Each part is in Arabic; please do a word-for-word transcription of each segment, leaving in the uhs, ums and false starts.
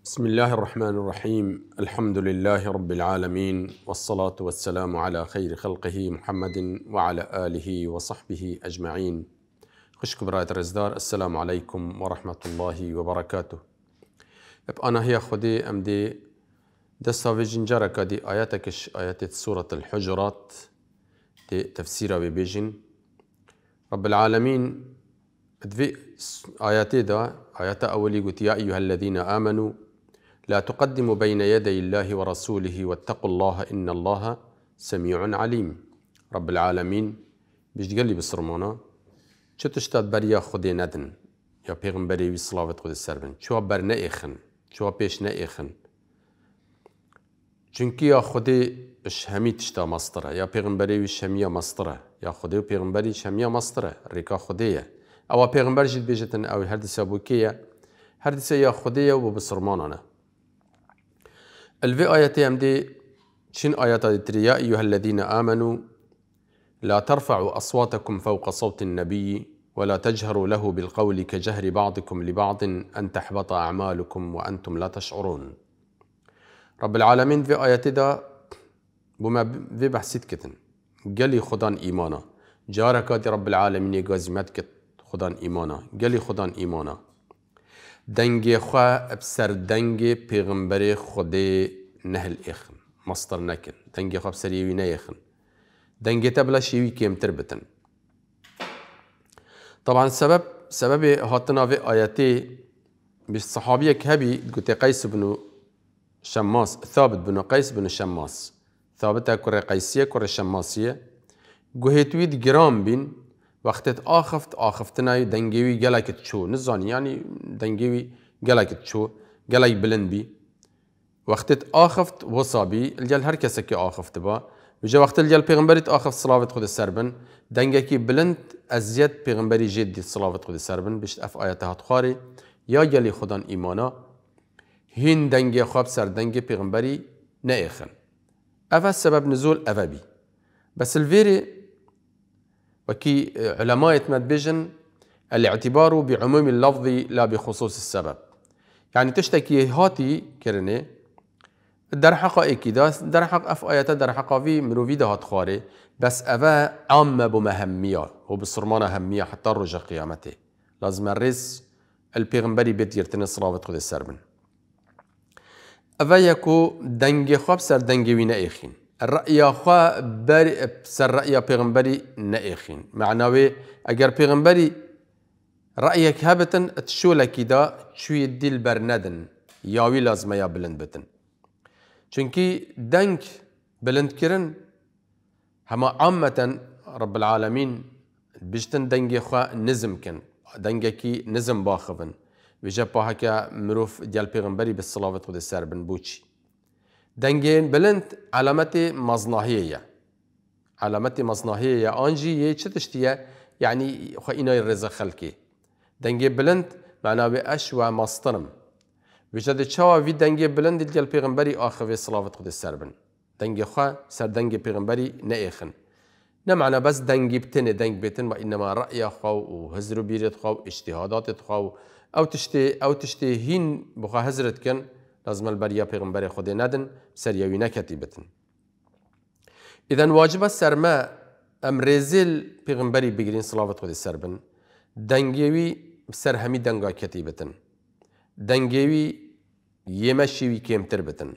بسم الله الرحمن الرحيم. الحمد لله رب العالمين، والصلاة والسلام على خير خلقه محمد وعلى آله وصحبه أجمعين. خشك براية الرزدار، السلام عليكم ورحمة الله وبركاته. أنا هي خدي أمدي دستا في جنجرك دي آياتكش آيات سورة الحجرات دي تفسيرها ببيجن رب العالمين. دفي آياتي دا آيات أولي قلت يا أيها الذين آمنوا لا تقدموا بين يدي الله ورسوله واتقوا الله إن الله سميع عليم. رب العالمين بيش تقلي بسرمانا شو تشتاد بريا خدي ندن يا پیغمبری وی صلوات خود سربن شو بر نئخن شو پیش نئخن چونکی یا خدي اش همي تشتا مصدره يا پیغمبری وی شمية مصدره يا خدي و پیغمبری شمية مصدره ريكا خديه او پیغمبر جد بيجتن او هر دسا بوكيه هر دسا يا خديه و بسرمانانا. الفي آياتي امدي شن آيات تري يا أيها الذين آمنوا لا ترفعوا أصواتكم فوق صوت النبي ولا تجهروا له بالقول كجهر بعضكم لبعض أن تحبط أعمالكم وأنتم لا تشعرون. رب العالمين في آياتي دا بما في بحثيت كتن قالي خدان إيمانا جاركات رب العالمين يقازمات كت خدان إيمانا قالي خدان إيمانا دنگی خواه بسر دنگی پیغمبر خودی نهل ایخن مصدر نکن دنگی خواه بسر یوی نیخن دنگی تبلا شیوی کمتر بتن. طبعا سبب سبب هاتنا في آياتي بالصحابية كهبي قلت قيس بن شماس ثابت بن قيس بن شماس ثابتها كرة قيسية كرة شماسية قهيتويد جرام بين وقتت آخفت آخفتنا دنگیوی گلکت شو نزانی يعني دنگیوی گلکت شو گلک بلند بي وقتت آخفت وصابي الجل هر کسی که آخفت با بجا وقت الجل پیغمبریت آخفت صلاوت خود سربن دنگکی بلند ازیت پیغمبری جدی صلاوت خود سربن بشت اف آیاتها تخاری یا گلی خودان ایمانا هین دنگی خواب سر دنگی پیغمبری نایخن اف سبب نزول اف بي بس الفيري وكي علماء يتمدبجن الاعتبار بعموم اللفظ لا بخصوص السبب. يعني تشتكي هاتي كرني در حقائق دا در حق اف آيات در حقاوي مروفي ده هاتخاري بس افا عامة بمهمية وبصرمان أهمية حتى رجع قيامته لازم الرز البيغمبري بيت يرتني صلاة خد السربن افا يكو دنجي خواب سر دنجي وين ايخين الرأي خوا بر سر رأي پیغمبری نئخين معناوي اگر پیغمبری رأيك هبتن تشولك دا شوي الدل برندن ياوي لازم يا بلند بتن چونكي دنك بلند كرن هما عامة رب العالمين بجتن دنگي خوا نزم كن دنگكي نزم باخبن بجبا هكا مروف ديال پیغمبری بالصلاة خود السربن بوچي دنگين بلند علامتي مصناهية علامتي مصناهية أنجي يشتشتيا يعني خينا الرزق خلقي دنگي بلند معناه بأشوى مصطرم بجد شوا في دنگي بلند ديال پیغمبري آخر في صلاة قد السربن دنگي خوا سر دنگي پیغمبري نأخن نمعنى بس دنگي بتن دنگ بتن وإنما رأي خوا وهزر بيرت خوا اجتهادات خوا أو تشتي أو تشتي هين بخا هزرت كن لازم البريا پیغمبر خود ندن سريوي نكتي بتن. إذن واجب السرما ام رزل پیغمبري بگرين صلاة خود سربن دنگيوي سر همي دنگا كتي بتن دنگيوي يمشيوي كيمتر بتن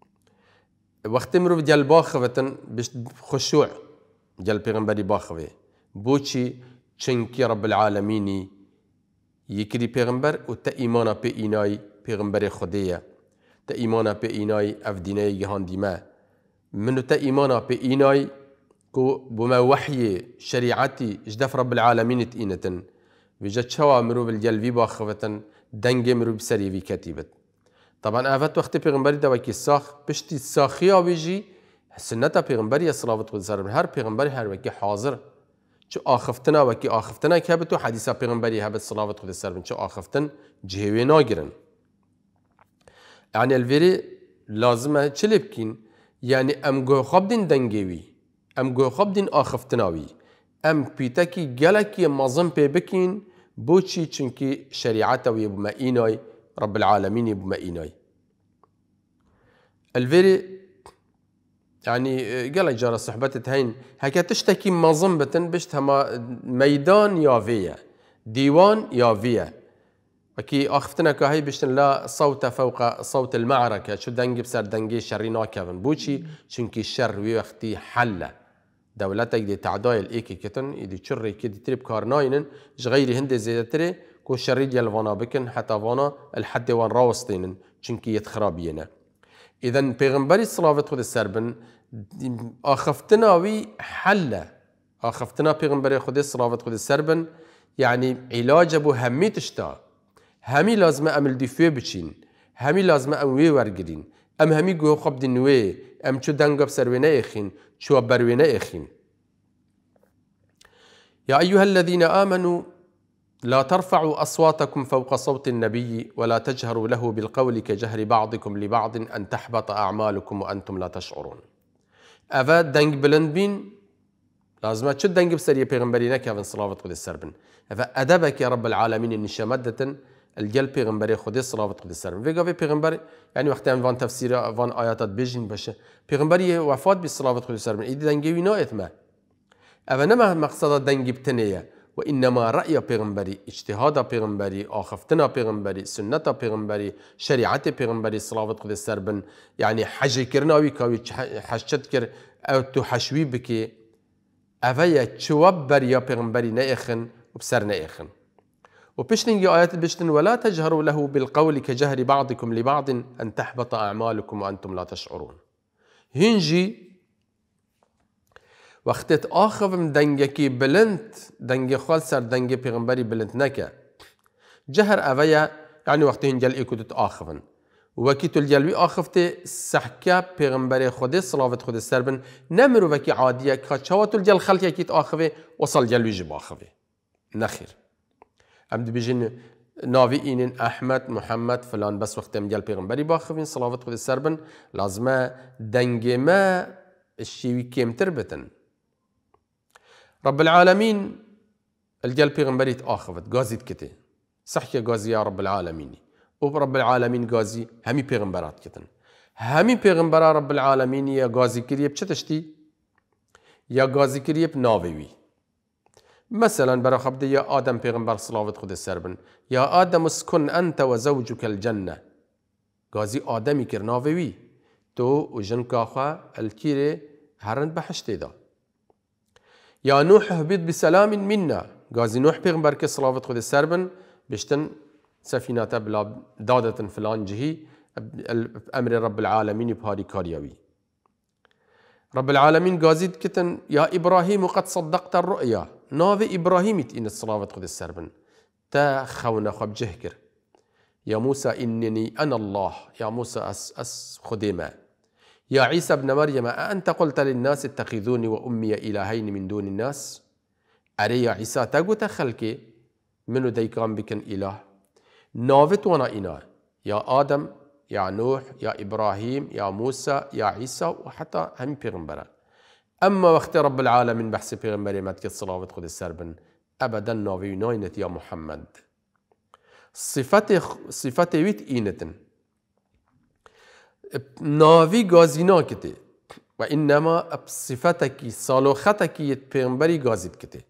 وقت مروف جل باخوتن بش خشوع جل پیغمبري باخوه بوچي چنكي رب العالمين يكري پیغمبر و تا ايمانا پي ايناي پیغمبر خوديه تا ایمانا پی اینای اف دینای جهان دیما منو تا ایمانا پی اینای کو بما وحی شریعتی جدف رب العالمین تینتن وجد شوا مرو بالجلبی باخوتن دنگ مرو بسری وی کتیبت. طبعا افت وقت پیغمبری دا وکی ساخ پشتی ساخیا بیجی سنتا پیغمبری صلوات خود سر هر پیغمبری هر وکی حاضر چو آخفتنا وکی آخفتنا که بتو حدیثا پیغمبری هبت صلوات خود سر چو آخفتن جهوی ناگرن. يعني الفيري لازم چلي بكين يعني ام جو خبدين دنگيوي ام جو خبدين آخفتناوي ام بيتاكي جالكي مازم بي بكين بوچي چنكي شريعتوي بما ايناي رب العالمين بما ايناي الفيري يعني قال جارة صحبتت هين هكا تشتكي مظنبة بشتها ميدان يافية ديوان يافية وكي أخفتنا كهي بشتن لا صوت فوق صوت المعركة شو دنجي بسر دنجي شرينا كفن بوشي شنكي الشر ويختي حلة دولتك دي تعدايل إيكي كتن إدي شري كي دي تريب كارناينن جغيري هندي زيادتري كو شري ديال فانا بكن حتى فانا الحد وان راوستينن شنكي يتخرابينا. إذن بيغمبري صلاة خود السربن أخفتنا وي حلة أخفتنا بيغمبري خود صلاة خود السربن يعني علاج أبو همي تشتا همي لازمة أم الدفوع بچين همي لازمة أم وي ورگرين أم همي قوه خب دين وي أم چو دنگا بسروينه إخين چو بروينه إخين. يا أيها الذين آمنوا لا ترفعوا أصواتكم فوق صوت النبي ولا تجهروا له بالقول كجهر بعضكم لبعض أن تحبط أعمالكم وأنتم لا تشعرون. أفا دنگ بلند بين لازم تشد دنگ بسرية پیغمبري نكافن صلاة خود السربن. أفا أدبك يا رب العالمين إن شمدة الجل پیغمبري خود صلاة خود السربن. في قافي پیغمبر يعني وقت فان تفسير فان آياتات بيجين باشه پیغمبري وفات بالصلاة خود السربن إيدي دنگي وينايت ما. أفا نما مقصد دنگ بتنية وإنما رأي پیغمبري اجتهاد پیغمبري آخفتنا پیغمبري سنة پیغمبري شريعة پیغمبري صلاة خود السربن يعني حج كرناوي كاوي حجت كر أو تحشوي بكي أفايا تشوبر يا پیغمبري نايخن وبسر نايخن وبشتنجي آيات بشتن ولا تجهروا له بالقول كجهر بعضكم لبعض أن تحبط أعمالكم وأنتم لا تشعرون. هنجي وقتت آخف من دنگكي بلند دنگ خال سر دنگ پیغمبري بلند نكا جهر أفايا يعني وقت هنجل إيكو تتآخفن وكي تلجلوي آخفت سحكا پیغمبري خود صلاة خود السربن نمرو وكي عادية كاتشاوة تلجل خلطي كي تآخفه وصل جلوي جب آخفه نخير أمد بيجين ناوي إينين أحمد محمد فلان بس وقت مجل پیغمبري باخفين صلاة خود السربن لازم دنگ ما الشيوي كيم تربتن رب العالمين الجل پیغمبري تآخفت غازيت كتي صحكي غازي يا رب العالمين ورب العالمين غازي همي پیغمبرات كتن همي پیغمبرات رب العالمين يا غازي كريه بچتشتي يا غازي كريه بناوي مثلا برا خبد يا آدم پیغمبر صلاة خود السربن يا آدم اسكن أنت وزوجك الجنة غازي آدمي كر ناوي تو وجن كاخا الكيري هرن بحشتي دا يا نوح اهبط بسلام منا غازي نوح پیغمبر كي صلاة خود السربن بشتن سفينة بلا دادة فلان جهي أمر رب العالمين بهاري كاريوي رب العالمين قازيد كتن يا إبراهيم قد صدقت الرؤيا ناوي إبراهيم إن الصلاة خذ السربن تا خونا خب جهكر يا موسى إنني أنا الله يا موسى أس أس خديمة يا عيسى ابن مريم أأنت قلت للناس اتخذوني وأمي إلهين من دون الناس أري يا عيسى تقو تخلكي منو ديكان بكن إله نافت وانا إنا يا آدم يا نوح يا إبراهيم يا موسى يا عيسى وحتى هم پیغمبرا أما وقت رب العالمين بحث پیغمبري مدك الصلاة خود السربن أبدا نافي ناينت يا محمد صفات صفات ويت إينتن نافي غازينا كتي وإنما بصفتك صالوختك يت پیغمبري غازيت كتي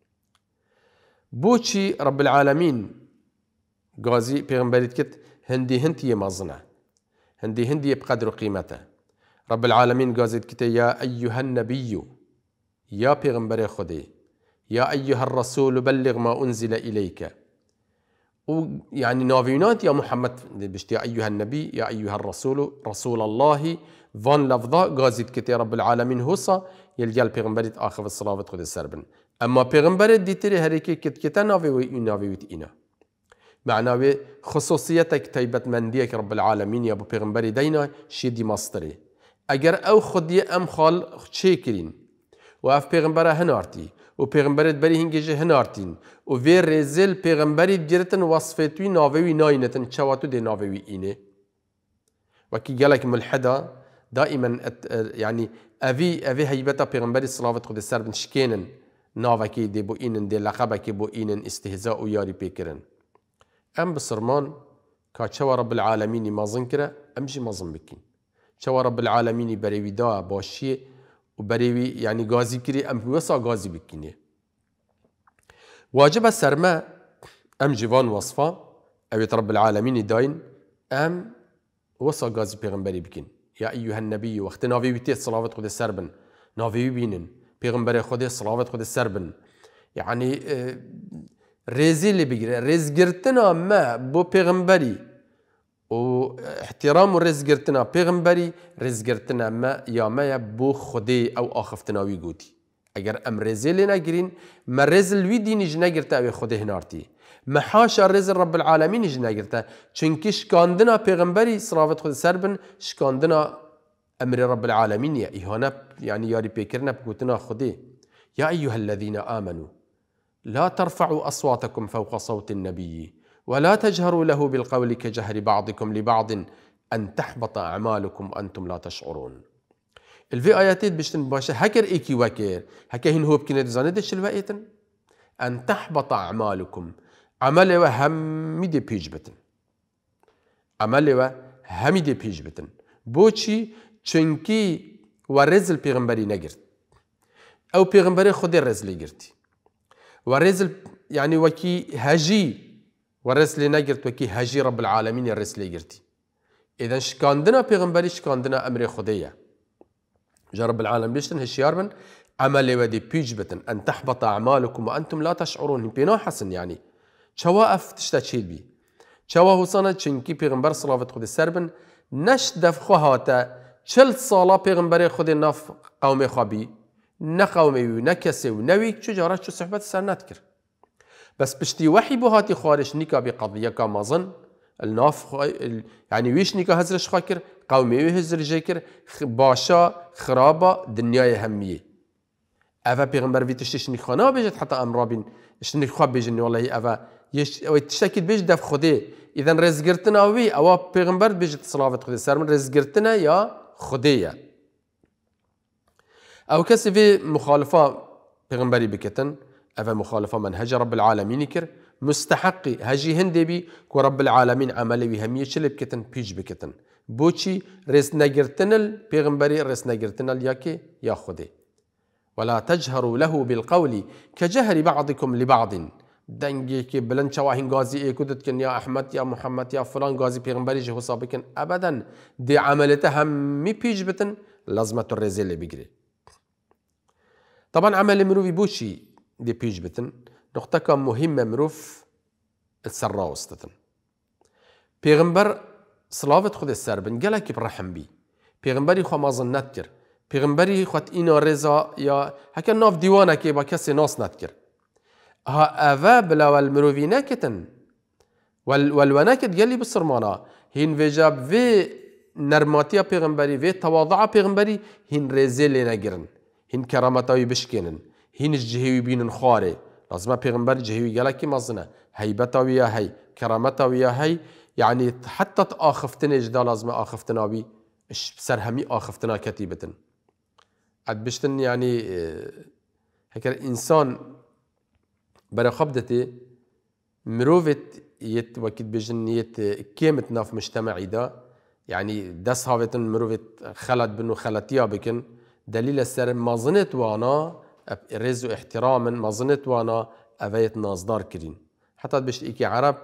بوشي رب العالمين غازي پیغمبريت كت هندي هندي مازنه هندي هندي بقدر قيمته رب العالمين غازيت كت يا أيها النبي يا پیغمبر خدي يا أيها الرسول بلغ ما أنزل إليك يعني نافينات يا محمد بشت يا أيها النبي يا أيها الرسول رسول الله فان لفظا غازيت كت رب العالمين هوسا يلجال پیغمبريت آخر الصلاة خد السربن أما پیغمبريت دي تري هريكي كت كتا نافي ونافي ويتئنا معناوي خصوصيتك تيبت منديك رب العالمين يا ابو پیغمبري دينا شيدي مصدري اگر او خدي ام خال شيكرين واف پیغمبره هنارتي و پیغمبرت بري هنگجه هنارتين و في رزل پیغمبري جرتن وصفتوي ناوي ناينتن چواتو دي ناوي اينه وكي قالك ملحدا دائما يعني افي افي هيبتا پیغمبري صلوات خود السر بن شكينن ناوكي دي بو اينن دي لقبكي بو اينن استهزاء و ياري بيكرن ام بسرمان كاتشوا رب العالمين مازن كرا امجي مازن بكين شو رب العالمين بريوي دا باشي وبريوي يعني غازي كري ام وصا غازي بكيني واجب السرما ام جيفان وصفا اويت رب العالمين داين ام وصا غازي پیغمبري بكين يا ايها النبي وقت نافي بيتي صلاة خود السربن نافي بينن پیغمبر خود صلاة خود السربن يعني ريزي اللي بيجري ريز جرتنا ما بو پیغمبري و احترام و رز گرتنا پیغمبری رز گرتنا ما یا ما بو خودی او آخفتناوی گوتی اگر ام رزی لی نگرین ما رز الوی دینی جنا گرتا او خودی هنارتی ما حاشا رز رب العالمین جنا گرتا چونکی شکاندنا پیغمبری صلوات خود سربن شکاندنا امر رب العالمین یا ایهانا يعني یاری پیکرنا بگوتنا خودی یا ایها الذين آمنوا لا ترفعوا أصواتكم فوق صوت النبي ولا تجهروا له بالقول كجهر بعضكم لبعض أن تحبط أعمالكم وأنتم لا تشعرون. الفي آياتيت بشتن باشا هكر إيكي وكير هكاهن هو بكينة زاندش الوقتن أن تحبط أعمالكم عمل وهم دي بيج بتن عمل وهم دي بيج بتن بوشي چنكي ورزل پیغمبري نگرد أو پیغمبري خود الرزل گرتي ورزل يعني وكي هجي ورسل نگرت وكي هجي رب العالمين الرسل گرتي إذا شكاندنا پیغمبري شكاندنا أمر خديه جا رب العالمين بيشتن هشيار من عمل ودي بيج بتن أن تحبط أعمالكم وأنتم لا تشعرون بينا حسن يعني شواف تشتشيل بي شوا حسنا چنكي پیغمبر صلاة خود السربن نش دفخو هاتا چل صالة پیغمبر خود ناف قوم خبي نقومي ونكسي ونويك شو جارات شو صحبت السرنات كر بس بشتي وحي بهاتي خارج نيكا بقضية كامازن الناف يعني ويش نيكا هزرش خاكر قومي هزر جيكر باشا خرابة دنيا همية أفا بيغمبر في تشتش نيخانا بيجت حتى أمرابين اشتني خواب بيجني والله أفا يش تشتكيد بيج دف خدي إذا رزقرتنا وي أو بيغمبر بيجت صلاة خدي سرمن رزقرتنا يا خدية أو كسي في مخالفة بيغمبري بكتن أفا مخالفة منهج رب العالمين كر مستحقي هجي هندي بي كو رب العالمين عملي بهمية شلي بكتن بيج بكتن بوشي رس نجرتنل بيغمبري رس نجرتنل ياكي يا خدي ولا تجهروا له بالقول كجهر بعضكم لبعض دنجي كي بلن شواهين غازي اي كدتكن يا احمد يا محمد يا فلان غازي بيغمبري جهو صابكن ابدا دي عملتها همي بيج بتن لازمة الرزيل بيجري طبعا عمل مروفي بوشي دي بيج بتن نقطة كان مهمة مروف السراء وسطتن بيغمبر صلاة خود السربن قال كي برحم بي بيغمبري خو ما ظنت كر بيغمبري خوات إنا رضا يا هكا ناف ديوانا كي با كسي ناس نتكر ها أفا بلا والمروفي ناكتن وال والوناكت قال لي بصرمانا هين في جاب في نرماتيا بيغمبري في تواضع بيغمبري هين رزيل ناقرن هين كرامتاوي بشكنن هين الجهوي بين خاري لازم بيغمبر جهوي قال كي مازنا هيبتاوي يا هي كرامتاوي يا هي يعني حتى تآخفتنا جدا لازم آخفتنا بي سرهمي آخفتنا كتيبة عد بشتن يعني هيك الإنسان برا خبدتي مروفت يت وكيد بجن يت كيمت ناف مجتمعي دا يعني دس هاوتن مروفت خلت بنو خلتيا بكن دليل السر ما ظنت وانا رزو احتراما ما ظنت وانا أفايت ناصدار كرين حتى بشت إيكي عرب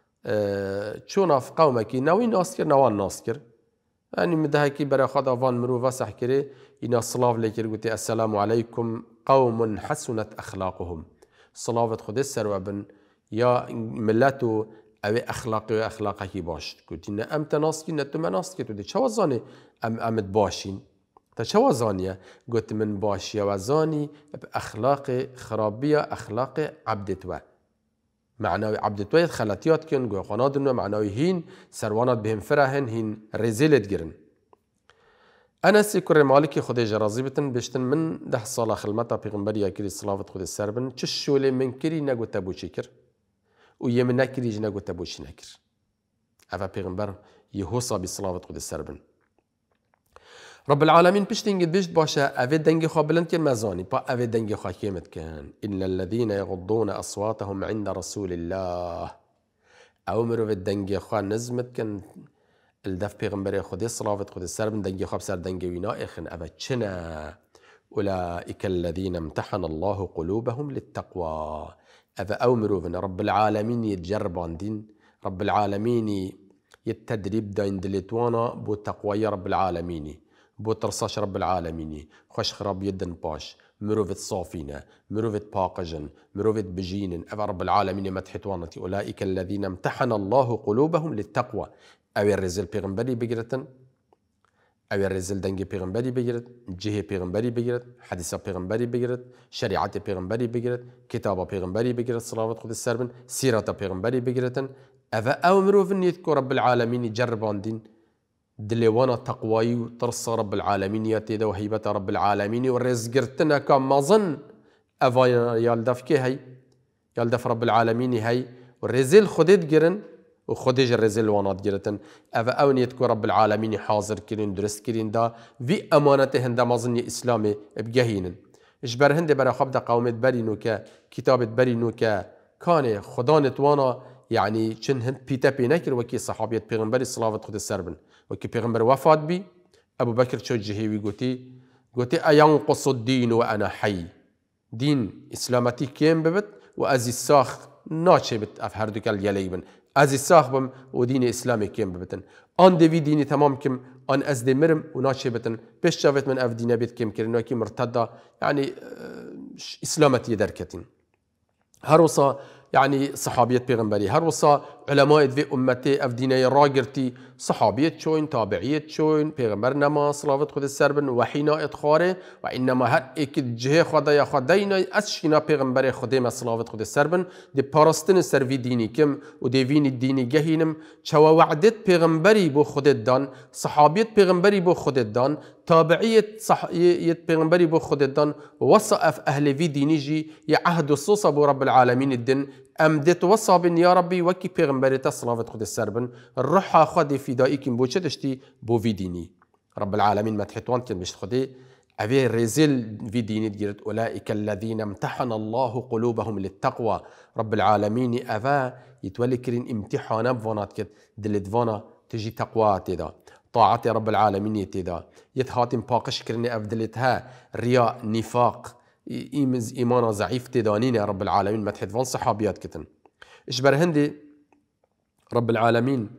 اه شونا في قومك ناوي ناسكر نوان ناسكر يعني مدهكي برا خدا فان مروفا سحكري إنا الصلاة لكر قلت السلام عليكم قوم حسنت أخلاقهم صلاة خد السروابن يا ملاتو أو أخلاقي وأخلاقك باش قلت إن أم تناسكي نتو مناسكي تودي شو زاني أم أمت باشين تشو زانية قلت من باشيا وزاني بأخلاق خرابية أخلاق عبدتوا معناوي عبدتوا خلاتيات كن جو قنادن معناوي هين سروانات بهم فرهن هين رزيلت جرن أنا سيكور مالكي خدي جرازي بتن بشتن من ده صلاة خلمتا بيغمبري يكري صلاة خدي السربن تششولي من كري نقو تبو شكر ويمن نكري جنقو تبو شنكر أفا بيغمبر يهوصا بصلاة خدي السربن رب العالمين بشتين قد بيشت باشا أفيد دنجي خوا بلند كن مزاني با أفيد دنجي خوا كيمت كان إن الذين يغضون أصواتهم عند رسول الله أو مرو في الدنجي خوا نزمت كن الدف پیغمبر خودی صلوات خودی سر بن دنگی خواب سر دنگی وینا اخن أبا چنا أولئك الذين امتحن الله قلوبهم للتقوى أبا أومروا بن رب العالمين يتجربان دين رب العالمين يتدريب دين دلتوانا بو تقوى رب العالمين بو ترصاش رب العالمين خوش خراب يدن باش مروفت صافينا مروفت باقجن مروفت بجين أبا رب العالمين مدحتوانتي أولئك الذين امتحن الله قلوبهم للتقوى أو الرزل پیغمبری بگیرتن أو الرزل دنگی پیغمبری بگیرد جهه پیغمبری بگیرد حدیث پیغمبری بگیرد شریعت پیغمبری بگیرد کتاب پیغمبری بگیرد صلوات خود السربن سیرت پیغمبری بگیرتن أو أو مروفن يذكر رب العالمين جربان دين دلوانا تقوي وترصى رب العالمين يتيدا وهيبة رب العالمين والرزقرتنا كما ظن أفا يالدف كي هي يالدف رب العالمين هي والرزل خدت جرن وخدج الرزل وانات جرتن أفا أون يتكو رب العالمين حاضر كرين درست كرين دا في أمانته هندا مظن إسلامي بجهين إجبر هندي برا خبدا قومت برينو كا كتابة برينو كا كان خدانت وانا يعني چن هند بيتا بينكر وكي صحابية پیغمبر صلاة خود السربن وكي پیغمبر وفات بي أبو بكر شو جهيوي قوتي قوتي أينقص الدين وأنا حي دين إسلامتي كيم ببت وأزي الساخ ناتشي بت أفهر دوك اليليبن أزي الساخ بم ودين إسلامي كيم ببتن آن دي في ديني تمام كم آن أز دي مرم وناتشي بتن بيش شافت من أف دينا بيت كيم كرن وكي مرتدى يعني إسلامتي دركتين هروصا يعني صحابية پیغمبري هر وصا علماء في أمتي أف ديني راجرتي صحابية شوين تابعية شوين پیغمبر نما صلاة خود السربن وحينا اتخاره وإنما هر ايك جهه خدايا خداينا أسشينا پیغمبر خديما صلاة خود السربن دي پارستن سر في ديني كم ودي فين الديني جهينم شوا وعدت پیغمبري بو خود الدان صحابية پیغمبري بو خود الدان تابعية صحابية پیغمبري بو خود الدان وصف أهل في ديني جي يعهد الصوصة بو رب العالمين الدين ام ديت وصى بن يا ربي وكي پیغمبري تصلاة خود السربن الروح خدي فدائكم بو چدشتي بو في ديني رب العالمين مدحتوان كن مش خدي ابي رزل في ديني تجرت اولئك الذين امتحن الله قلوبهم للتقوى رب العالمين افا يتولي كرين امتحانا بفانات كت دلدفانا تجي تقوى تدا طاعة رب العالمين يتدا يتهاتم باقش كرني افدلتها رياء نفاق إيمز إيمانا ضعيف تدانين يا رب العالمين مدحت فان صحابيات كتن إشبر هندي رب العالمين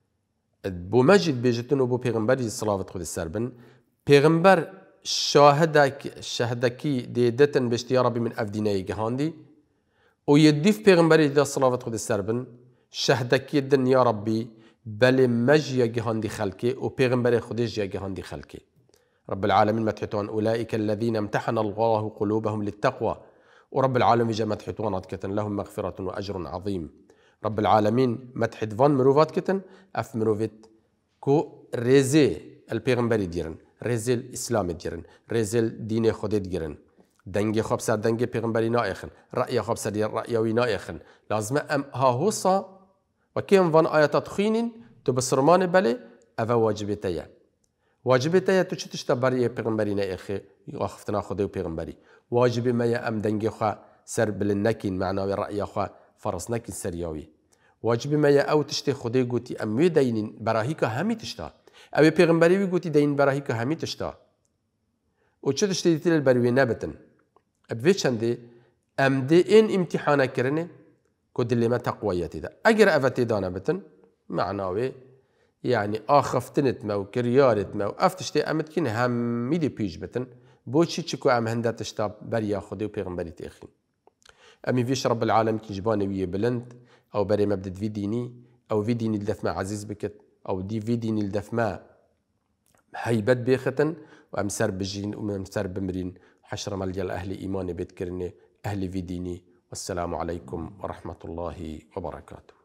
بو مجد بيجتنو بو پیغمبر صلاة خود السربن پیغمبر شاهدك شهدكي ديدتن بشتي يا ربي من أفديني جهاندي ويديف پیغمبر دا صلاة خود السربن شهدكي دن يا ربي بل مجي جهاندي خلقي وپیغمبر خودش جهاندي خلقي رب العالمين مدحتوان أولئك الذين امتحن الله قلوبهم للتقوى ورب العالمين جاء مدحتوان كتن لهم مغفرة وأجر عظيم رب العالمين مدحت فان مروفات كتن أف مروفت كو ريزي البيغمبري ديرن ريزي الإسلام ديرن ريزي الدين خود ديرن دنگي خواب سر دنگي پیغمبري نائخن رأي خواب سر رأيوي نائخن لازم أم هاهوصا وكيم فان آياتات خينين تو بسرمان بلي أفا واجبتيا واجبتيا تو چتشتا بري پیغمبري نائخي يخفتنا خده پیغمبري واجب ما يا أم دنگي خواه سر بلنكين معناوي رأي خواه فرص نكين سرياوي واجب ما يا أو تشتي خده قوتي أم دين براهيكا همي تشتا أو پیغمبري قوتي دين براهيكا همي تشتا و چه تشتي ديتل البروي نبتن أبفي چنده أم دي إن امتحانا كرنه كود اللي ما تقويتي دا أجر أفتي دانا بتن معناوي يعني آخفتنت ما وكريارت ما وأفتشتي أمتكين همي دي بيج بتن بوشي تشكو أم هندا تشتا بريا خده و پیغمبري تيخين أمي فيش رب العالم كيجباني ويه بلند أو بري مبدد في ديني أو في ديني الدفما عزيز بكت أو دي في ديني الدفما هيبت بيختن وأم سر بجين وأم سر بمرين حشر ملجل أهل إيماني بيتكرني أهل في ديني والسلام عليكم ورحمة الله وبركاته.